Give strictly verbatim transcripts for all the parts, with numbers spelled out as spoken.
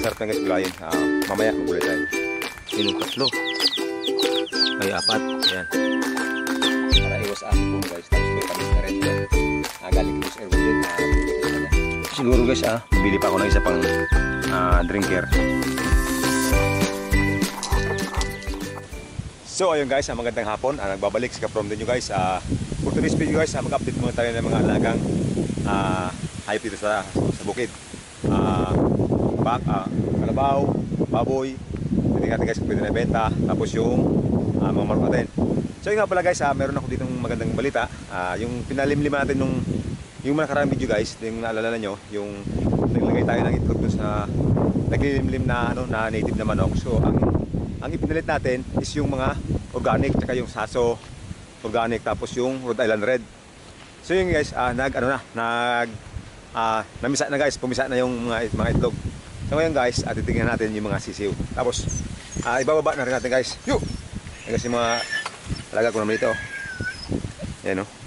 Masarap na guys gulayin. Uh, mamaya magulay tayo. Yun yung tatlo. Ay apat. Ayan. Para iwas asin po guys. Tapos may tamis na rin. Uh, galing ko sa Erwin din. Uh, siguro guys ah, bili pa ako ng isa pang uh, drinker. So ayun guys, uh, magandang hapon. Uh, nagbabalik si Kaprom din nyo guys. Uh, for today's video guys, uh, mag-update muna tayo ng mga alagang uh, hayop dito sa, sa bukid. Uh, bak, uh, kalabaw, baboy. Hindi natin guys pwede na benta. Tapos yung uh, mga marunong natin. So yun nga pala guys, uh, meron ako ditong magandang balita. Uh, yung pinalimlima natin nung yung mga nakarang video guys, yung naalala nyo, yung naglagay tayo ng itlog dun sa naglilimlim na, ano, na native na manok. So ang ang ipinalit natin is yung mga organic, tsaka yung saso organic, tapos yung Rhode Island Red. So yun guys, uh, nag ano na, nag uh, namisa na guys, pumisa na yung mga, mga itlog. So ngayon guys, uh, titingnan natin yung mga sisiw. Tapos uh, ibababa na rin natin guys. Yo! Guys, yung mga alaga ko naman ito. Yan o. Oh.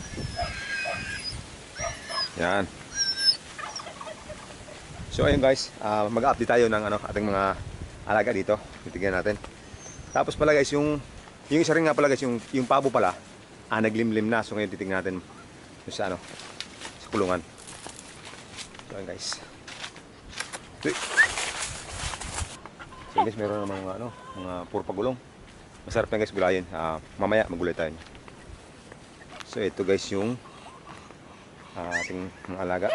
Yan. So ayun guys, uh, mag-update tayo ng ano, ating mga alaga dito. Titingnan natin. Tapos pala guys, yung yung isa rin nga pala guys, yung yung pabo pala, ah, naglimlim na. So ngayon titingnan natin yung sa ano, sa kulungan. So ayun guys. So guys, meron ng mga ano, mga puro pagulong. Masarap na guys gulayin. Ah, mamaya magulay tayo. So ito guys yung uh, ating mga alaga.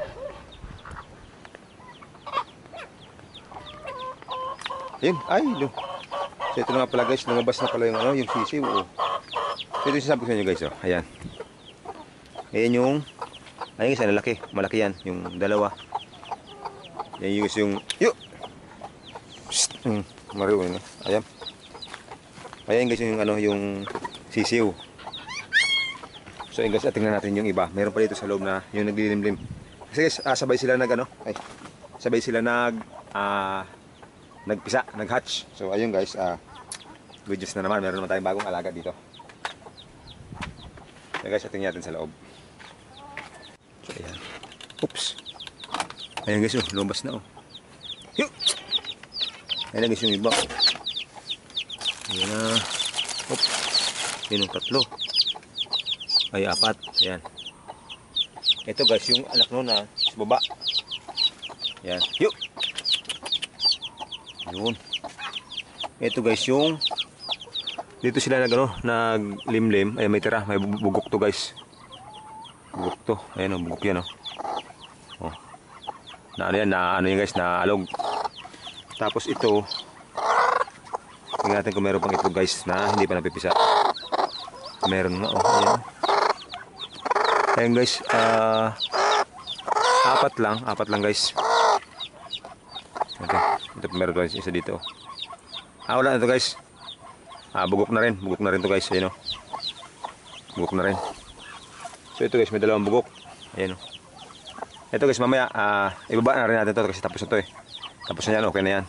Ayun, ay, no. So ito na nga pala guys, lumabas na pala yung ano, yung sisiw. Oh. So ito yung sinasabi ko sa inyo guys, oh. Ayan. Ayan yung, ayun guys, laki, malaki yan, yung dalawa. Ayan yung guys yung, yuk! Psst! Hmm, mariw yun, no? Ayan. Ayan guys yung ano, yung sisiw. So ayun guys, tingnan natin yung iba. Meron pa dito sa loob na yung naglilimlim. Kasi guys, ah, sabay sila nag ano, ay, sabay sila nag, ah, nagpisa, naghatch. So ayun guys, uh, good news na naman, meron naman tayong bagong alaga dito. So guys, tingnan natin sa loob. So ayan. Oops. Ayan guys, oh, lumabas na oh. Yup! Ayan guys yung iba. Ayan na. Oops. Ayan yung tatlo. Ay apat. Ayan. Ito guys, yung anak nun na sa baba. Ayan. Yup! Yun. Ito guys yung dito sila nag ano, naglimlim. Ay may tira, may bugok to guys. Bugok to. Ayan oh, bugok yan oh. Oh. Na ano yan, na ano yan guys, na alog. Tapos ito, tingnan natin kung meron pang itlog guys na hindi pa napipisa. Meron nga oh, ayan. Ayan guys, ah uh, apat lang, apat lang guys. Okay. Ito meron guys, isa dito. Ah, wala na ito guys. Ah, bugok na rin. Bugok na rin ito guys. Ayan o. Bugok na rin. So ito guys, may dalawang bugok. Ayan o. Ito guys, mamaya, ah, ibaba na rin natin ito kasi tapos na ito eh. Tapos na yan, okay na yan.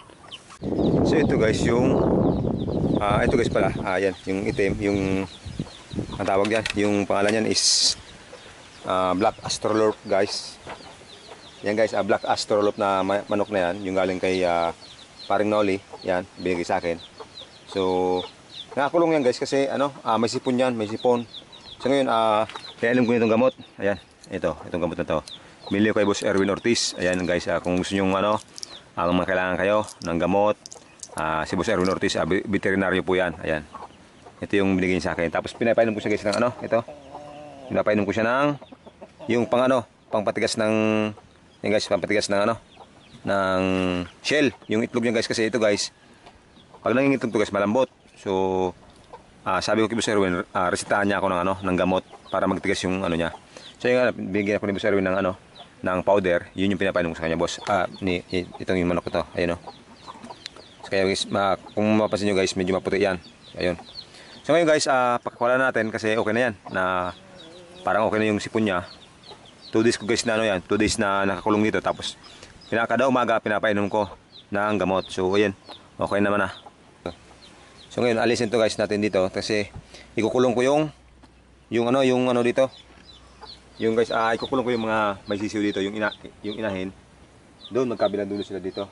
So ito guys, yung ah, ito guys pala, ah, yan, yung itim, yung ang tawag yan, yung pangalan yan is ah, Black Astrolorp guys. Yan guys, uh, Black Astrolorp na manok na yan, yung galing kay uh, paring Noli, yan, binigay sa akin. So, nakakulong yan guys kasi ano, uh, may sipon yan, may sipon. So ngayon, uh, kailan ko itong gamot. Ayan, ito, itong gamot na to. Bili ko kay Boss Erwin Ortiz. Ayan guys, uh, kung gusto nyo ano, ang uh, mga kailangan kayo ng gamot, uh, si Boss Erwin Ortiz, uh, veterinaryo po yan. Ayan, ito yung binigay sa akin. Tapos pinapainom ko siya guys ng ano, ito. Pinapainom ko siya ng, yung pang ano, pang patigas ng, yan guys, pampatigas ng ano, ng shell, yung itlog niya guys, kasi ito guys, pag nangingitlog to guys, malambot. So, uh, sabi ko kay Boss Erwin, uh, resetahan niya ako ng ano, ng gamot para magtigas yung ano niya. So, yung bigyan ako ni Boss Erwin ng ano, ng powder, yun yung pinapainom ko sa kanya, boss. Ah, ni, itong yung manok ko to, ayun o. So, kaya guys, ma, kung mapapansin nyo guys, medyo maputi yan. Ayun. So, ngayon guys, uh, pakawala natin kasi okay na yan, na parang okay na yung sipon niya. two days ko guys na ano yan, two days na nakakulong dito. Tapos pinakada umaga pinapainom ko ng gamot. So ayan, okay naman na. So ngayon alisin to guys natin dito kasi ikukulong ko yung yung ano, yung ano dito. Yung guys, ah, ikukulong ko yung mga may sisiw dito, yung ina yung inahin. Doon magkabilang dulo sila dito.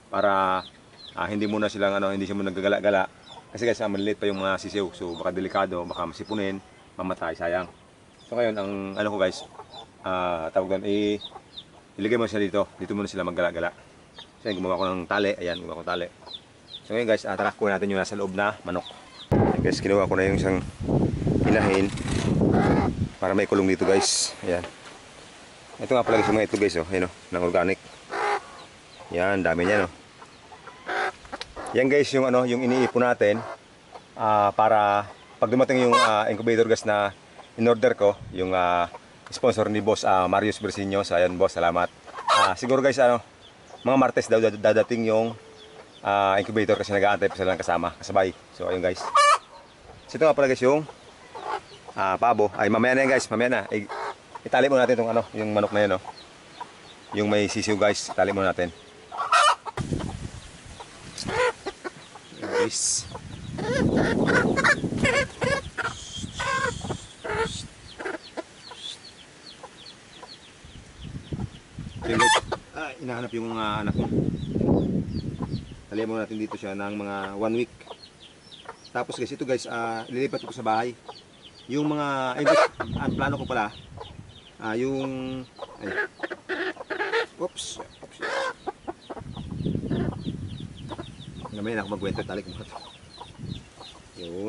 para ah, hindi muna silang ano, hindi siya muna nagagala-gala. Kasi guys, ah, maliliit pa yung mga sisiw. So baka delikado, baka masipunin, mamatay, sayang. So ngayon, ang ano ko guys, ah, tawag doon, eh, ilagay mo siya dito. Dito muna sila maggala-gala. So yun, gumawa ko ng tali. Ayan, gumawa ko ng tali. So ngayon guys, ah, tara, kuha natin yung nasa loob na manok. Ayan guys, kinuha ko na yung isang inahin para may kulong dito guys. Ayan. Ito nga pala guys, yung mga ito guys, oh, ayan, oh, ng organic. Yan, dami niya, no. Yan guys, yung ano, yung iniipon natin uh, para pag dumating yung uh, incubator gas na in-order ko, yung uh, sponsor ni Boss uh, Marius Bersiños. Ayan boss, salamat. Uh, siguro guys, ano, mga Martes daw dadating yung uh, incubator kasi nag-aantay pa sila ng kasama, kasabay. So ayun guys. So ito nga pala guys yung uh, pabo. Ay mamaya na yan guys, mamaya na. I itali mo natin itong ano, yung manok na yun, no. Yung may sisiw guys, itali mo natin. Guys. Yung guys, ah, inahanap yung uh, anak mo. Talihan mo natin dito siya ng mga one week. Tapos guys, ito guys, uh, lilipat ko sa bahay. Yung mga, ay guys, ang plano ko pala, uh, yung, ay, oops, oops. Namay na ako magkwento, talik mo ito. Yun.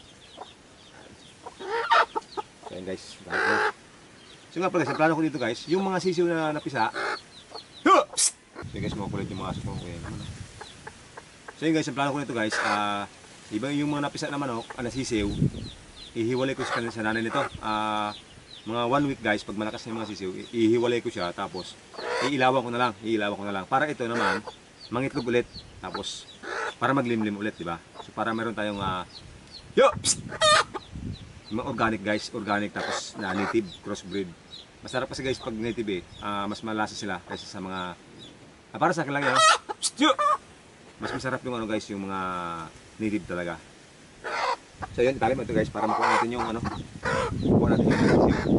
So yun guys, bakit mo. So nga pala guys, ang plano ko dito guys, yung mga sisiw na napisa. So guys, makukulit yung mga aso ko. So yun guys, ang plano ko dito guys, uh, iba yung mga napisa na manok, uh, na sisiw, ihiwalay ko sa, sa nanay nito. Uh, mga one week guys, pag malakas na yung mga sisiw, ihiwalay ko siya, tapos iilawan ko na lang, iilawan ko na lang. Para ito naman, mangitlog ulit, tapos para maglimlim ulit, di ba? So para meron tayong uh, yo, mga organic guys, organic tapos na native crossbreed. Masarap kasi guys pag native eh, uh, mas malasa sila kaysa sa mga ah, para sa akin lang yan. Mas masarap yung ano guys, yung mga native talaga. So yun, tali mo ito guys para makuha natin yung ano, makuha natin yung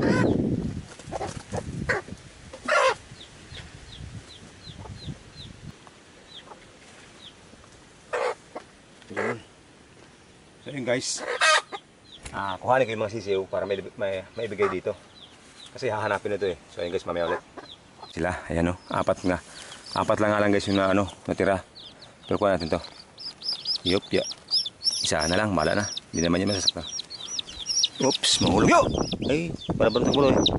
yun. So yun guys, ah, kuhanin ko yung mga sisiw para may, may, may ibigay dito kasi hahanapin ito eh. So yun guys, mamaya ulit sila. Ayan o, apat nga, apat lang nga lang guys yung na, ano, natira. Pero kuha natin to. Yup, ya, isa na lang, mala na, hindi naman yan masasakta. Oops, mahulog. Yo! Ay, para ba nang eh.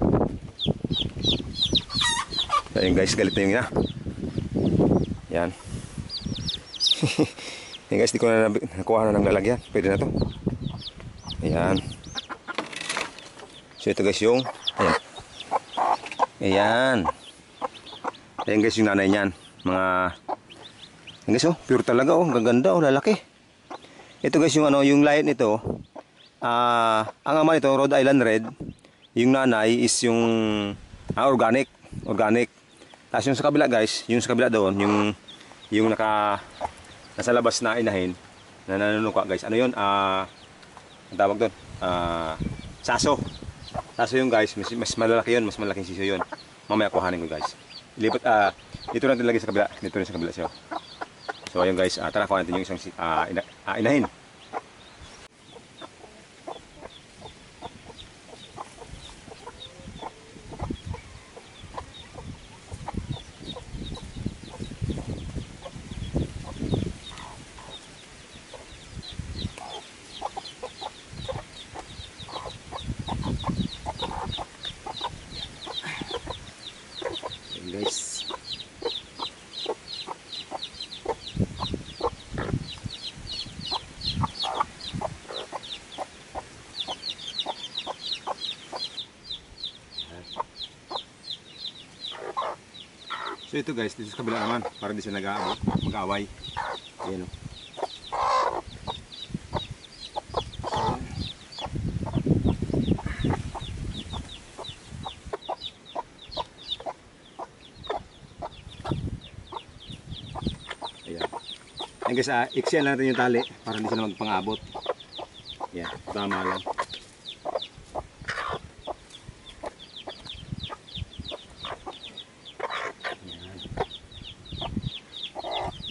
So yun guys, galit na yung ina. Yan. Yan guys, di ko na nakuha na ng lalagyan. Pwede na to. Ayan. So ito guys yung, ayan. Ayan. Ayan guys yung nanay niyan. Mga, ayan guys oh, pure talaga oh. Gaganda oh, lalaki. Ito guys yung ano, yung lion nito. Ah, uh, ang ama nito, Rhode Island Red. Yung nanay is yung ah, organic. Organic. Tapos yung sa kabila guys, yung sa kabila doon, yung, yung naka, nasa labas na inahin na nanunuka guys. Ano yun? Ah, uh, ang tawag doon? Ah, uh, saso. Saso yun guys. Mas, mas malalaki yun. Mas malaking siso yun. Mamaya kuhanin ko guys. Ilipat, ah, uh, dito natin lagi sa kabila. Dito rin sa kabila siya. So ayun guys, uh, tara kuhanin natin yung isang uh, ina, uh, inahin. Guys, so ito guys, dito sa kabila naman para hindi siya mag-aaway. Ayan o. Ayan guys, uh, iksiyan lang natin yung tali para hindi sila magpang-abot. Yan, tama lang. Yan.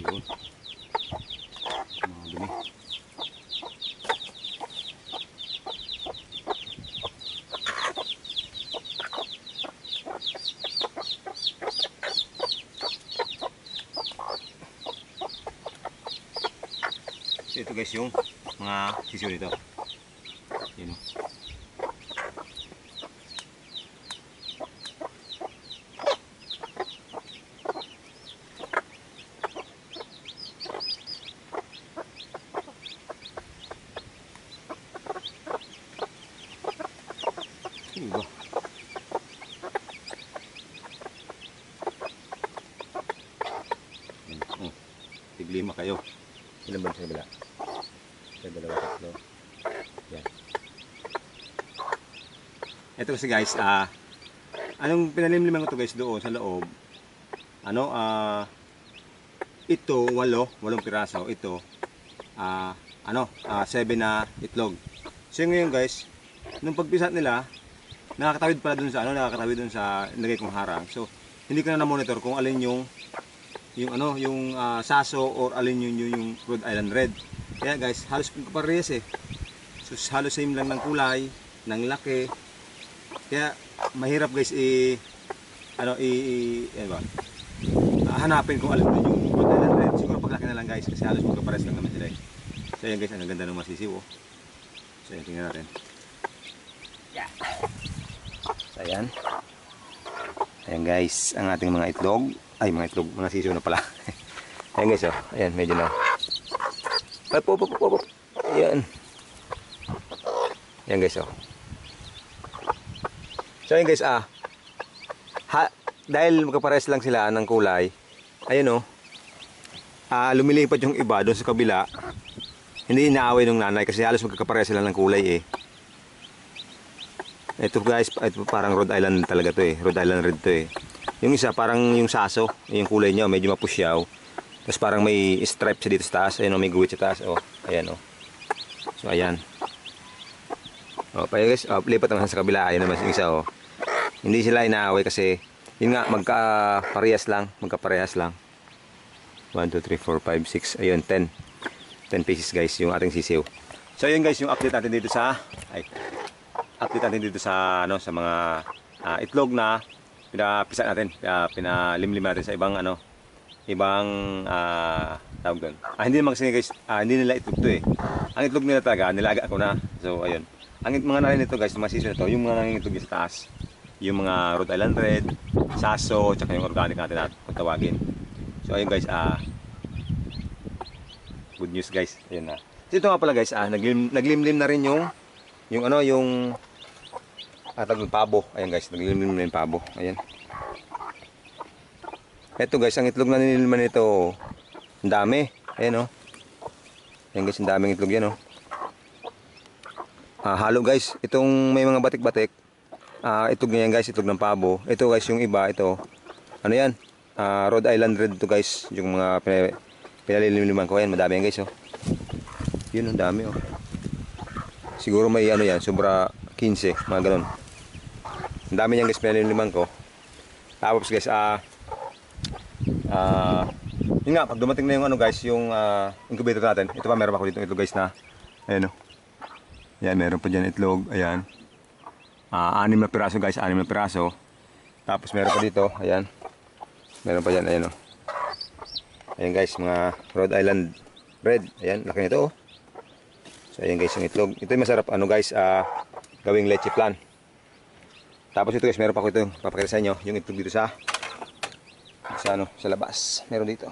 So ito guys yung mga sisiw dito. Yun. Iba. Oh, tiglima kayo. Ilan ba sa kabila? Sa dalawa, tatlo. Yan. Ito kasi guys, ah, uh, anong pinalimliman ko to guys doon sa loob? Ano, ah, uh, ito, walo, walong piraso. Ito, ah, uh, ano, uh, seven na itlog. So ngayon guys, nung pagpisat nila, nakakatawid pala dun sa ano, nakakatawid dun sa nilagay kong harang. So, hindi ko na na-monitor kung alin yung yung ano, yung uh, saso or alin yung, yung yung Rhode Island Red. Kaya guys, halos parehas eh. So, halos same lang ng kulay, ng laki. Kaya mahirap guys i ano i, i ano ba? Uh, hanapin kung alin yung Rhode Island Red. Siguro paglaki na lang guys kasi halos magkapares lang naman sila eh. So, ayan guys, ang ganda ng masisiw oh. So, ayan, tingnan natin. Yeah. So, ayan. Ayan guys, ang ating mga itlog. Ay, mga itlog, mga sisiw na pala. Ayan guys, oh. Ayan, medyo na. Pop, pop, pop, pop. Ayan. Ayan guys, oh. So, ayan guys, ah. Ha, dahil magkapares lang sila ng kulay, ayan oh. Ah, lumilipat yung iba doon sa kabila. Hindi inaaway ng nanay kasi halos magkakapares sila ng kulay eh. Ito guys, ito parang Rhode Island talaga to eh. Rhode Island Red to eh. Yung isa parang yung saso, yung kulay niya medyo mapusyaw. Tapos parang may stripe sa dito sa taas, ayun oh, may guhit sa taas oh. Ayan oh. So ayan. Oh, pa guys, oh, lipat naman sa kabila, ayun naman yung isa oh. Hindi sila inaaway kasi yun nga magka-parehas lang, magka-parehas lang. one two three four five six, ayun ten. ten pieces guys yung ating sisiw. So ayun guys, yung update natin dito sa ay update natin dito sa ano sa mga uh, itlog na pinapisa natin, uh, pinalimlim natin sa ibang ano, ibang uh, tawag doon. Ah, hindi naman kasi guys, uh, hindi nila itlog to eh. Ang itlog nila talaga, nilaga ko na. So ayun. Ang mga narin nito guys, mga season nito, yung mga nangingitlog sa taas, yung mga Rhode Island Red, saso, tsaka yung organic natin at kung tawagin. So ayun guys, ah uh, good news guys. Ayun na. So ito nga pala guys, ah uh, naglim, naglimlim na rin yung yung ano, yung atag ng pabo. Ayan guys, naglimlim na yung pabo. Ayan. Ito guys, ang itlog na nililman nito, ang dami. Ayan oh. Ayan guys, ang daming itlog yan oh. Ah, halo guys, itong may mga batik-batik. Ah, itlog na yan guys, itlog ng pabo. Ito guys, yung iba, ito. Ano yan? Ah, Rhode Island Red to guys, yung mga pinalilimliman ko. Ayan, madami yan guys oh. Yun, ang dami oh. Siguro may ano yan, sobra quince, mga ganun. Ang dami niyang guys pinaliliman ko. Tapos guys, ah uh, uh, yun nga, pag dumating na yung ano guys, yung uh, incubator natin. Ito pa, meron pa ako dito itlog guys na, ayan o. Ayan, meron pa dyan itlog, ayan. Uh, anim na piraso guys, anim na piraso. Tapos meron pa dito, ayan. Meron pa dyan, ayan o. Ayan guys, mga Rhode Island Red. Ayan, laki nito oh. So ayan guys, yung itlog. Ito yung masarap, ano guys, uh, gawing leche flan. Tapos ito guys, meron pa ko ito, papakita sa inyo, yung itlog dito sa sa ano, sa labas. Meron dito.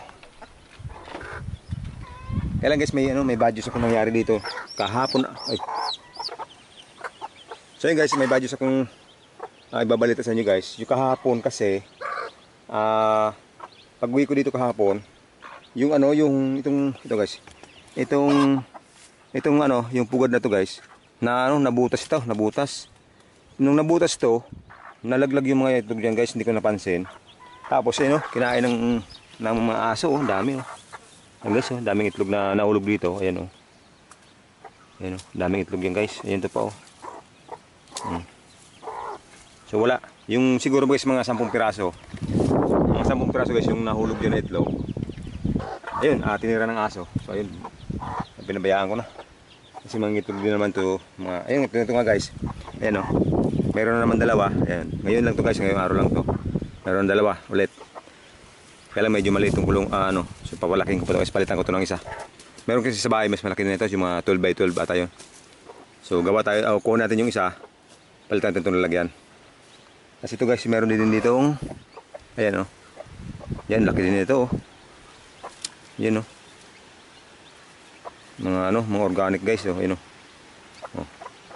Kaya lang guys, may ano, may badges akong nangyari dito kahapon. Ay. So yun guys, may badges akong uh, ibabalita sa inyo guys. Yung kahapon kasi ah uh, pag-uwi ko dito kahapon, yung ano, yung itong ito guys. Itong itong ano, yung pugad na to guys, na ano, nabutas ito, nabutas. Nung nabutas to, nalaglag yung mga itlog dyan guys, hindi ko napansin. Tapos eh no, kinain ng, ng mga aso, oh, dami oh. Ayan guys, oh, daming itlog na nahulog dito, ayan oh. Ayan oh, daming itlog yan guys, ayan to pa oh. Hmm. So wala, yung siguro guys mga sampung piraso. Mga sampung piraso guys yung nahulog dyan na itlog. Ayun, ah, tinira ng aso. So ayun, pinabayaan ko na. Kasi mga itlog din naman to, mga, ayun, ito, ito nga guys. Ayan oh. Meron na naman dalawa. Ayan. Ngayon lang to guys, ngayong araw lang to. Meron dalawa ulit. Kaya lang medyo maliit yung kulong, uh, ano. So papalaking ko pa to guys, palitan ko to ng isa. Meron kasi sa bahay mas malaki na ito, yung mga twelve by twelve ata yun. So gawa tayo, oh, kuha natin yung isa, palitan natin itong lalagyan. Kasi ito guys, meron din ditong, ayan oh. Yan, laki din ito oh. Yan oh. Mga ano, mga organic guys oh, yun oh. Oh.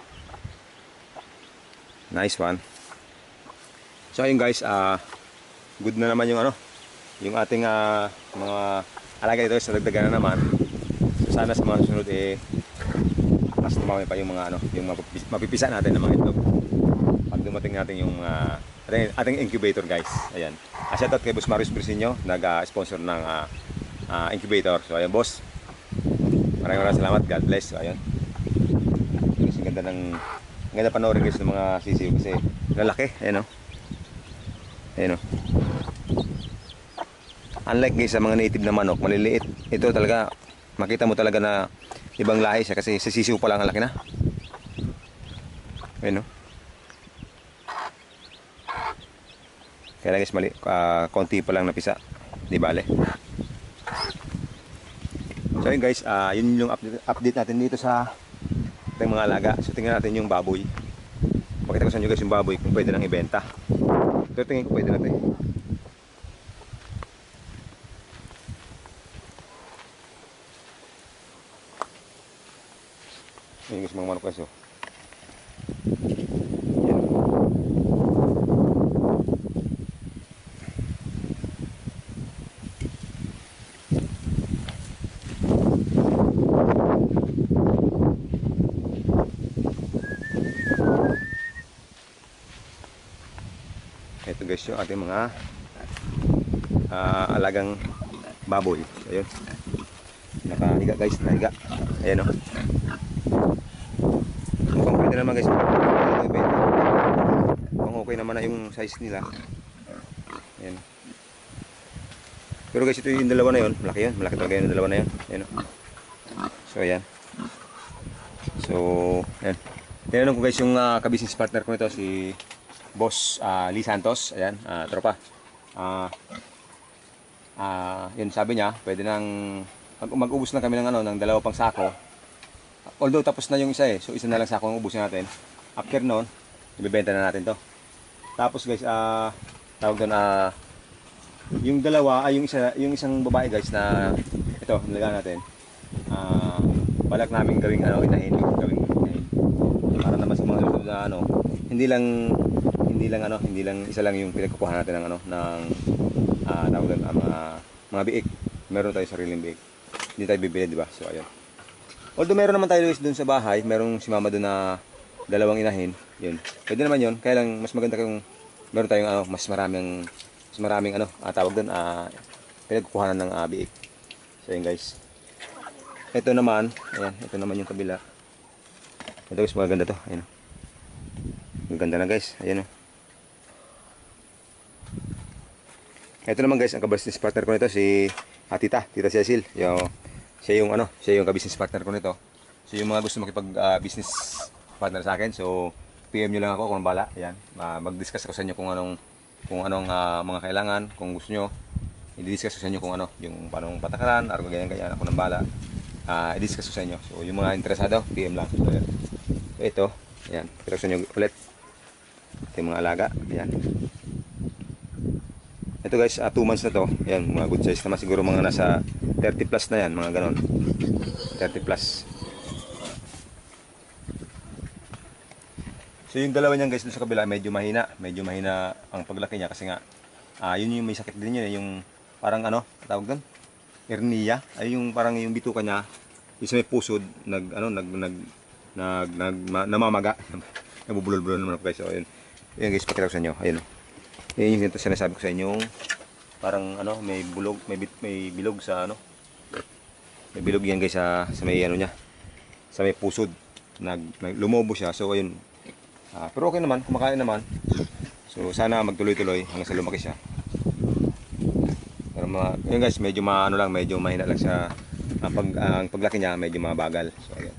Nice one. So ayun guys, ah uh, good na naman yung ano, yung ating uh, mga alaga dito sa dagdagan na naman. So sana sa mga sunod eh mas dumami pa yung mga ano, yung mapipisa natin ng mga itlog. Pag dumating natin yung uh, ating, ating incubator guys. Ayan. Uh, shout out kay Boss Marius Brisinho, nag-sponsor uh, ng uh, uh, incubator. So ayun boss. Maraming maraming salamat. God bless. So ayun. Kasi ganda ng ganda panoorin guys ng mga sisiw kasi lalaki, ayan oh. Ayan oh. Unlike guys sa mga native na manok, maliliit. Ito talaga, makita mo talaga na ibang lahi siya kasi sa sisiw pa lang ang laki na. Ayan oh. Kaya lang guys, mali, uh, konti pa lang napisa. Di bale. So yun guys, uh, yun yung update, update natin dito sa ating mga alaga. So tingnan natin yung baboy. Pakita ko sa inyo guys yung baboy kung pwede nang ibenta. Ito tingin ko pwede natin. Ayun guys, mga manok guys oh. Ito guys yung ating mga uh, alagang baboy. Ayun. Nakahiga guys, nahiga. Ayan o. Oh. Mukhang pwede naman guys. Mukhang okay naman na yung size nila. Ayan. Pero guys ito yung dalawa na yun. Malaki yun. Malaki talaga yung dalawa na yun. Ayan o. Oh. So ayan. So ayan. Tinanong ko guys yung uh, ka-business partner ko ito si Boss uh, Lee Santos, ayan, uh, tropa. Ah, uh, uh, yun sabi niya, pwede nang mag-ubos na kami ng ano, ng dalawa pang sako. Although tapos na yung isa eh, so isa na lang sako ang ubusin natin. After noon, ibebenta na natin 'to. Tapos guys, ah, uh, tawag doon ah uh, yung dalawa ay yung isa, yung isang babae guys na ito, nilagyan natin. Ah, uh, balak namin gawing ano, inahin, gawing inahin. Para naman sa mga luto na ano, hindi lang hindi lang ano, hindi lang isa lang yung pinagkukuha natin ng ano, ng uh, tawag doon, uh, mga mga biik. Meron tayong sariling biik. Hindi tayo bibili, di ba? So ayun. Although meron naman tayo doon sa bahay, merong si mama doon na dalawang inahin, yun. Pwede naman yun, kaya lang mas maganda kung meron tayong ano, mas maraming mas maraming ano, uh, tawag doon, uh, pinagkukuhanan ng uh, biik. So yun guys. Ito naman, ayan, ito naman yung kabila. Ito guys, maganda to, ayun. Maganda na guys, ayan o. Ito naman guys, ang ka-business partner ko nito si Tita, Tita Cecil. Yung, siya yung ano, siya yung ka-business partner ko nito. So yung mga gusto makipag-business uh, partner sa akin, so P M nyo lang ako kung bala. Ayan, uh, mag-discuss ako sa inyo kung anong kung anong uh, mga kailangan, kung gusto nyo. I-discuss ko sa inyo kung ano, yung panong patakaran, araw ganyan ganyan ako ng bala. Uh, i-discuss ko sa inyo. So yung mga interesado, P M lang. So, ayan. So ito, ayan, pero sa inyo ulit. Ito yung mga alaga, ayan. Ito guys, two months na to. Ayan, mga good size naman. Siguro mga nasa thirty plus na yan, mga ganon. thirty plus. So yung dalawa niyan guys, doon sa kabila, medyo mahina. Medyo mahina ang paglaki niya kasi nga, uh, yun yung may sakit din yun. Yung parang ano, tawag doon? Hernia. Ay yung parang yung bituka niya, yung may pusod, nag, ano, nag, nag, nag, nag, nag namamaga. Nabubulol-bulol naman ako guys. So ayun. Ayan guys, pakita ko sa inyo. Ayun. Yan yung sinasabi ko sa inyo, parang ano, may bulog, may bit, may bilog sa ano. May bilog yan guys sa sa may ano niya. Sa may pusod. Nag, nag lumobo siya. So ayun. Ah, pero okay naman, kumakain naman. So sana magtuloy-tuloy hanggang sa lumaki siya. Pero mga, yun guys, medyo maano lang, medyo mahina lang siya. Ang pag ang paglaki niya medyo mabagal. So ayun.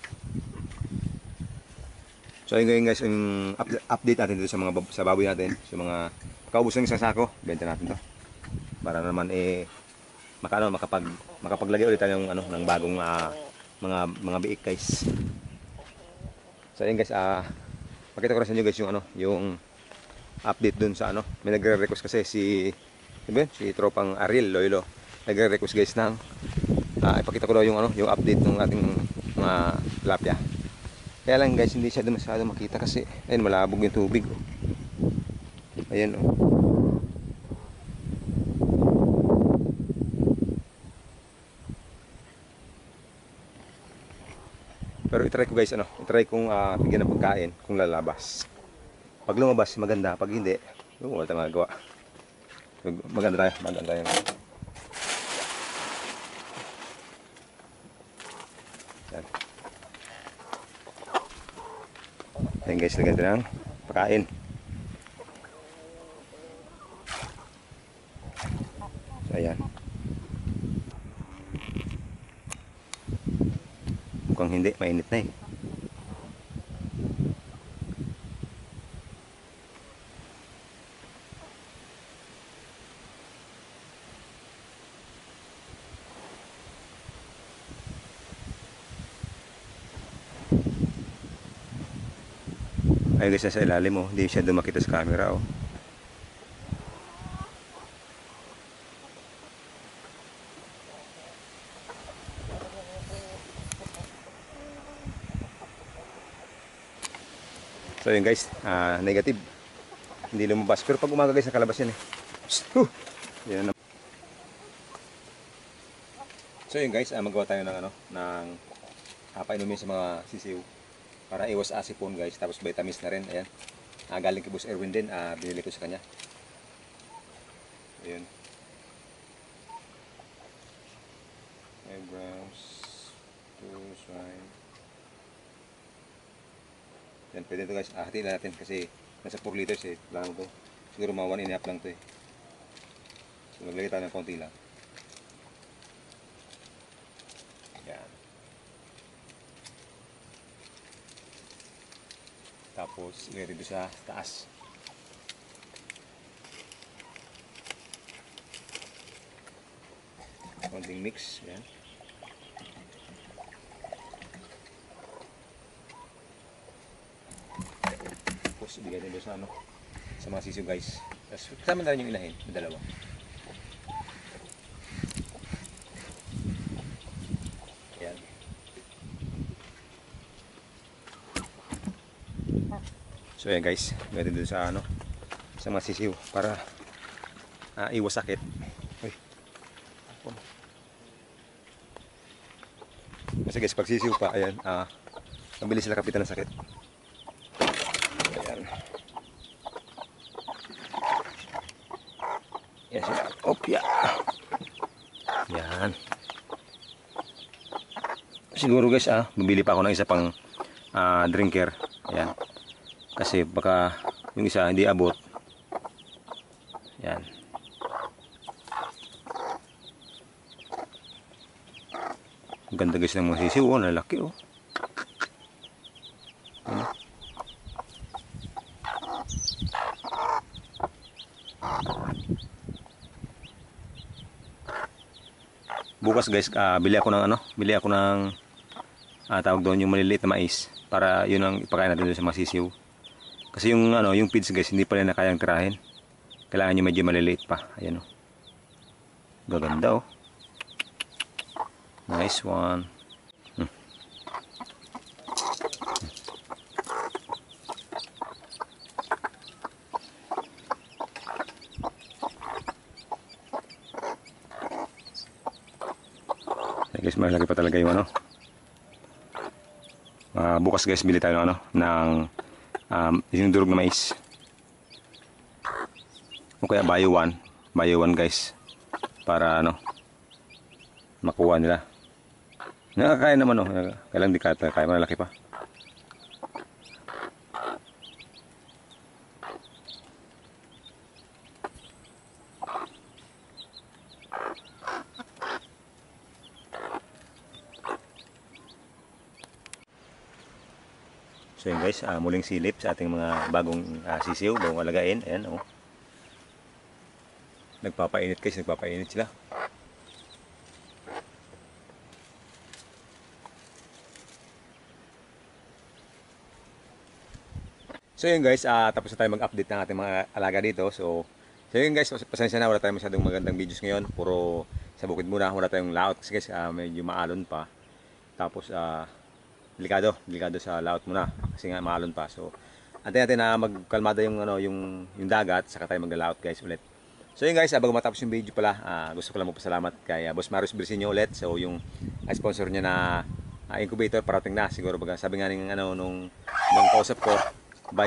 So ayun guys, yung update natin dito sa mga sa baboy natin, sa mga kaubos ng isang sako, benta natin 'to. Para naman eh maka ano, makapag makapaglagay ulit tayo ng ano ng bagong ah, mga mga biik guys. So ayun guys, ah pakita ko rin sa inyo guys yung ano, yung update dun sa ano. May nagre-request kasi si diba, si tropang Ariel Loilo. Nagre-request guys ng ah, ipakita ko daw yung ano, yung update ng ating mga tilapia. Kaya lang guys, hindi siya masyado makita kasi ayun, malabog yung tubig. Oh. Ayan oh. Pero itry ko guys ano, itry kong uh, bigyan ng pagkain kung lalabas. Pag lumabas maganda, pag hindi, oh, wala tayong magagawa. Maganda tayo, maganda tayo. Yan. Ayan guys, lagyan natin ng pagkain. So ayan. Mukhang hindi, mainit na eh. Ayun guys, nasa ilalim oh, hindi siya dumakita sa camera oh. So yun guys, uh, negative. Hindi lumabas. Pero pag umaga guys, nakalabas yan eh. Huh! Yan na. So yun guys, uh, magawa tayo ng ano, ng uh, painumin sa mga sisiw. Para iwas asipon guys, tapos vitamins na rin. Ayan. Uh, galing kay Boss Erwin din, uh, binili ko sa kanya. Ayan. Eyebrows. Two, swine. Yan, pwede ito guys, ah, hatiin natin kasi nasa four liters eh, lang ito. Siguro mga one and a half lang ito eh. So maglagay tayo ng konti lang. Yan. Tapos ilagay dito sa taas. Konting mix, yan. Tapos ibigay din sa ano, sa mga sisiw guys. Tapos kasama na rin yung ilahin, yung dalawa. Ayan. So ayan guys, ibigay din sa ano, sa mga sisiw para uh, iwas sakit. Uy. Kasi guys, pag sisiw pa, ayan, ah, uh, mabilis sila kapitan ng sakit. Yan sila. Opya. Yan. Siguro guys, ah, bibili pa ako ng isa pang ah, drinker. Ayan. Kasi baka yung isa hindi abot. Yan. Ang ganda guys ng mga sisiw. Oh, lalaki oh. Yan. Bukas guys, uh, bili ako ng ano, bili ako ng uh, tawag doon yung maliliit na mais para yun ang ipakain natin sa mga sisiw. Kasi yung ano, yung feeds guys, hindi pa rin na kayang tirahin. Kailangan nyo medyo maliliit pa. Ayan oh. Gaganda oh. Nice one. Hmm. Guys, malaki pa talaga yung ano. Uh, bukas guys, bili tayo ng ano, ng um, yung durog na mais. O kaya buy one, buy one guys. Para ano, makuha nila. Nakakain naman oh, kailang di kaya, kaya malaki pa. So yun guys, uh, muling silip sa ating mga bagong uh, sisiw, bagong alagain. Ayan oh. Nagpapainit guys, nagpapainit sila. So yun guys, uh, tapos na tayo mag-update ng ating mga alaga dito. So, so yun guys, pasensya na, wala tayong masyadong magandang videos ngayon. Puro sa bukid muna, wala tayong layout kasi guys, uh, medyo maalon pa. Tapos, uh, delikado, delikado sa layout muna kasi nga maalon pa. So, antayin natin na magkalmada yung, ano, yung, yung dagat, saka tayo mag-layout guys ulit. So yun guys, uh, bago matapos yung video pala, uh, gusto ko lang magpasalamat kay uh, Boss Marius Bersinio ulit. So yung uh, sponsor niya na uh, incubator parating na siguro, baga sabi nga ng ano nung nung kausap ko by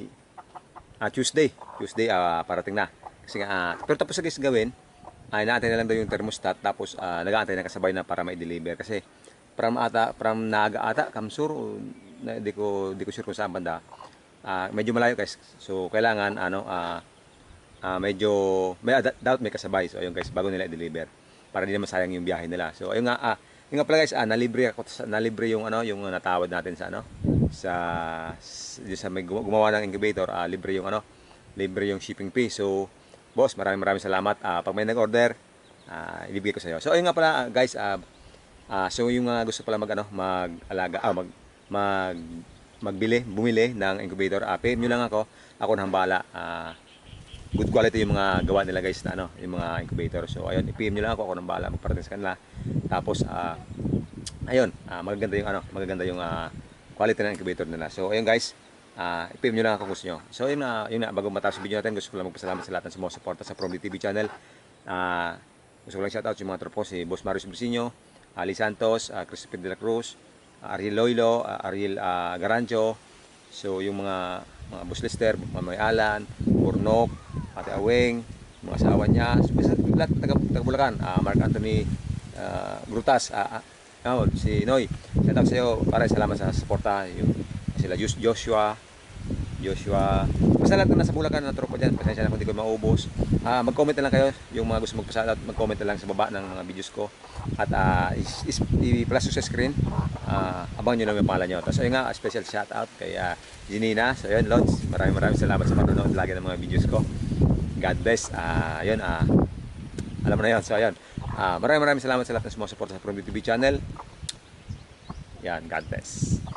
uh, Tuesday, Tuesday uh, parating na. Kasi uh, pero tapos sa guys gawin, ay uh, naantay na lang daw yung thermostat, tapos uh, nag-aantay na kasabay na para ma-deliver kasi from ata from Naga ata Kamsur, hindi ko di ko sure kung saan banda. Uh, medyo malayo guys. So kailangan ano uh, uh, medyo may doubt may kasabay. So ayun guys, bago nila i-deliver para di naman sayang yung biyahe nila. So ayun nga ah, yung nga pala guys, ah, nalibre ako nalibre yung ano yung uh, natawad natin sa ano sa sa may gumawa ng incubator, ah, libre yung ano libre yung shipping fee. So boss, maraming maraming salamat. Ah, pag may nag-order, ah, ibibigay ko sa iyo. So ayun nga pala guys, ah, ah, so yung uh, gusto pala mag ano mag-alaga ah, mag mag magbili, bumili ng incubator, ah, pay nyo lang ako, ako nang bahala. Ah, good quality yung mga gawa nila guys na ano, yung mga incubator. So ayun, i-P M nyo lang ako, ako nang bahala magparating sa kanila. Tapos uh, ayun, uh, magaganda yung ano, magaganda yung uh, quality ng incubator nila. So ayun guys, uh, i-P M nyo lang ako kung gusto nyo. So yun na, uh, yun na, bago matapos yung video natin, gusto ko lang magpasalamat sa lahat ng sumusuporta sa From D T V channel. Uh, gusto ko lang shoutout yung mga tropo, si Boss Marius Bersinio, Ali Santos, uh, Christopher de la Cruz, uh, Ariel Loilo, uh, Ariel uh, Garancho. So yung mga mga Boss Lester, Mamay Alan, Burnok, Ate Aweng, mga asawa niya, lahat taga, taga Bulacan, uh, Mark Anthony uh, Grutas, uh, uh, oh, si Noy. Shout out sa iyo, para salamat sa suporta, yung sila Joshua, Joshua, basta lahat na nasa Bulacan na tropa dyan, pasensya na kung di ko maubos. Uh, mag-comment na lang kayo, yung mga gusto magpasalamat, mag-comment na lang sa baba ng mga videos ko. At uh, i-plus sa screen, uh, abang nyo na yung pangalan nyo. Tapos ayun nga, special shout out kay uh, Janina. So ayun, Lods, maraming maraming salamat sa panonood lagi ng mga videos ko. God bless. Uh, ayun, uh, alam mo na yun. So ayun, uh, maraming maraming salamat sa lahat ng sumusuporta sa From D T V channel. Yan, God bless.